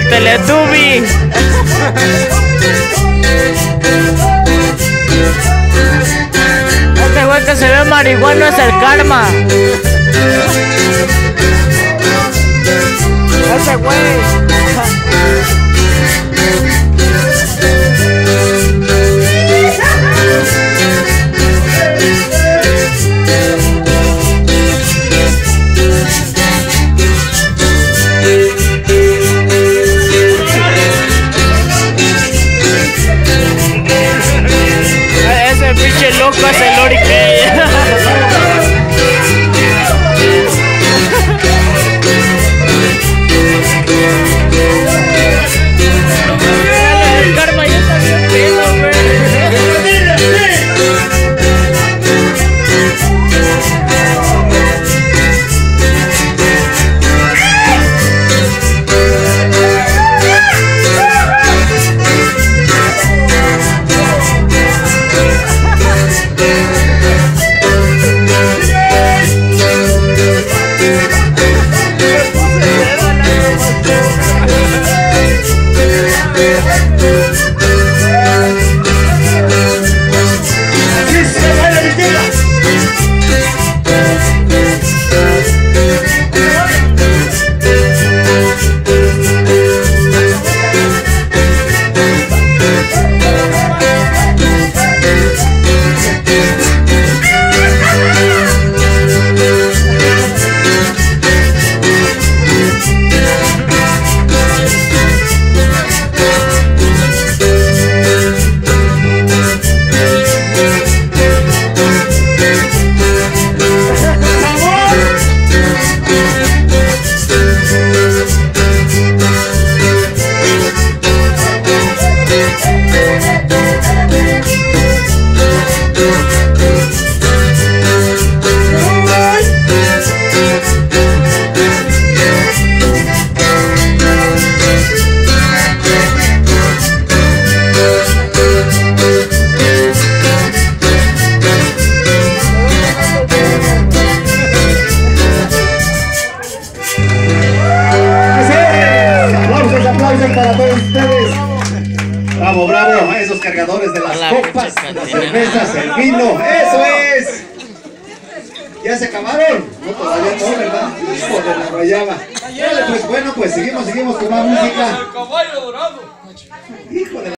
Teletubby. Este güey que se ve marihuano es el Karma. Ese güey. Ese pinche loco es el Lori Kay. El Karma ya está bien pedo, güey. Para todos ustedes. Bravo, bravo, a esos cargadores de las copas, las cervezas, el vino, eso es. ¿Ya se acabaron? No, todavía no, ¿verdad? Hijo de la rayaba. Pues bueno, pues seguimos con más música. Hijo de la